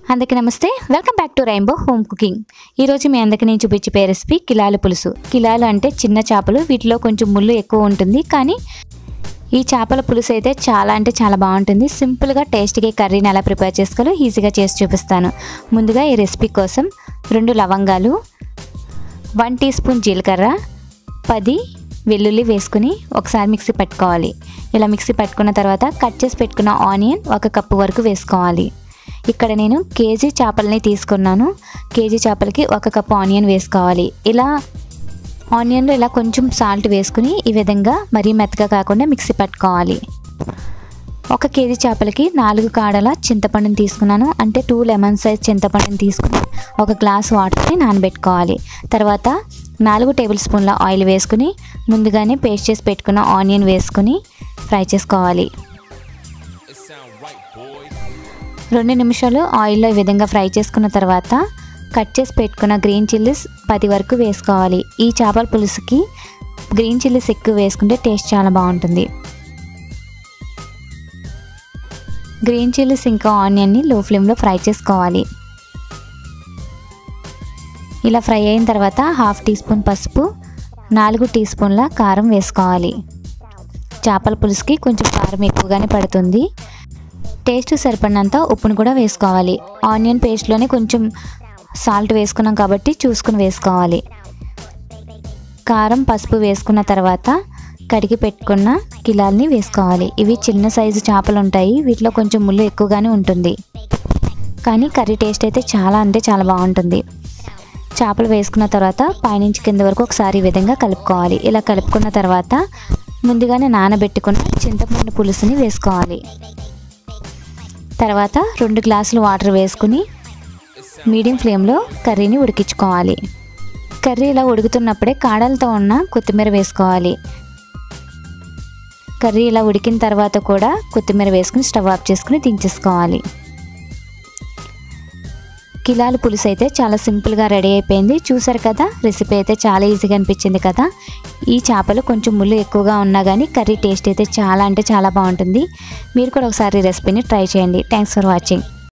అందరికీ నమస్తే, welcome back to Rainbow Home Cooking. ఈరోజు మీ అందరికీ నేను చూపించే రెసిపీ కిలాలు పులుసు. కిలాలు అంటే చిన్న చేపలు, వీటిలో కొంచెం ముళ్ళు ఎక్కువ ఉంటుంది. కానీ ఈ చేపల పులుసు అయితే చాలా బాగుంటుంది. సింపుల్గా టేస్టీగా కర్రీని ఎలా ప్రిపేర్ చేసుకోవాలో ఈజీగా చేసి చూపిస్తాను. ముందుగా ఈ రెసిపీ కోసం 2 లవంగాలు, 1 టీ స్పూన్ జీలకర్ర, 10 వెల్లుల్లి వేసుకుని ఒకసారి మిక్సీ పెట్టుకోవాలి. ఇలా మిక్సీ పెట్టుకున్న తర్వాత కట్ చేసి పెట్టుకున్న ఆనియన్ 1 కప్పు వరకు వేసుకోవాలి. ఇక్కడ నేను కేజీ చేపలని తీసుకున్నాను. కేజీ చేపలకి 1 కప్పు ఆనియన్ వేసుకోవాలి. ఇలా ఆనియన్లో ఇలా కొంచెం సాల్ట్ వేసుకుని ఈ విధంగా మరీ మెత్తగా కాకుండా మిక్సీ పట్టుకోవాలి. 1 కేజీ చేపలకి 4 కాడల చింతపండుని తీసుకున్నాను. అంటే 2 లెమన్ సైజ్ చింతపండుని తీసుకుని 1 గ్లాస్ వాటర్ని నానబెట్టుకోవాలి. తర్వాత 4 టేబుల్ స్పూన్ల ఆయిల్ వేసుకుని ముందుగానే పేస్ట్ చేసి పెట్టుకున్న ఆనియన్ వేసుకుని ఫ్రై చేసుకోవాలి. 2 నిమిషాలు ఆయిల్లో ఈ విధంగా ఫ్రై చేసుకున్న తర్వాత కట్ చేసి పెట్టుకున్న గ్రీన్ చిల్లీస్ 10 వరకు వేసుకోవాలి. ఈ చేపల పులుసుకి గ్రీన్ చిల్లీస్ ఎక్కువ వేసుకుంటే టేస్ట్ చాలా బాగుంటుంది. గ్రీన్ చిల్లీస్ ఇంకా ఆనియన్ని లో ఫ్లేమ్లో ఫ్రై చేసుకోవాలి. ఇలా ఫ్రై అయిన తర్వాత 1/2 టీ స్పూన్ పసుపు, 4 టీ స్పూన్ల కారం వేసుకోవాలి. చేపల పులుసుకి కొంచెం కారం ఎక్కువగానే పడుతుంది. టేస్ట్ సరిపడినంత ఉప్పును కూడా వేసుకోవాలి. ఆనియన్ పేస్ట్లోనే కొంచెం సాల్ట్ వేసుకున్నాం కాబట్టి చూసుకుని వేసుకోవాలి. కారం పసుపు వేసుకున్న తర్వాత కడిగి పెట్టుకున్న కిలాల్ని వేసుకోవాలి. ఇవి చిన్న సైజు చేపలు ఉంటాయి. వీటిలో కొంచెం ముళ్ళు ఎక్కువగానే ఉంటుంది. కానీ కర్రీ టేస్ట్ అయితే చాలా బాగుంటుంది. చేపలు వేసుకున్న తర్వాత పైనుంచి కింద వరకు ఒకసారి ఈ విధంగా కలుపుకోవాలి. ఇలా కలుపుకున్న తర్వాత ముందుగానే నానబెట్టుకున్న చింతపండు పులుసుని వేసుకోవాలి. తర్వాత 2 గ్లాసులు వాటర్ వేసుకుని మీడియం ఫ్లేమ్లో కర్రీని ఉడికించుకోవాలి. కర్రీ ఇలా ఉడుకుతున్నప్పుడే కాడలతో ఉన్న కొత్తిమీర వేసుకోవాలి. కర్రీ ఇలా ఉడికిన తర్వాత కూడా కొత్తిమీర వేసుకుని స్టవ్ ఆఫ్ చేసుకుని దించేసుకోవాలి. కిలాలు పులుసు అయితే చాలా సింపుల్గా రెడీ అయిపోయింది. చూసారు కదా, రెసిపీ అయితే చాలా ఈజీగా అనిపించింది కదా. ఈ చేపలు కొంచెం ముళ్ళు ఎక్కువగా ఉన్నా కానీ కర్రీ టేస్ట్ అయితే చాలా బాగుంటుంది. మీరు కూడా ఒకసారి రెసిపీని ట్రై చేయండి. Thanks for watching.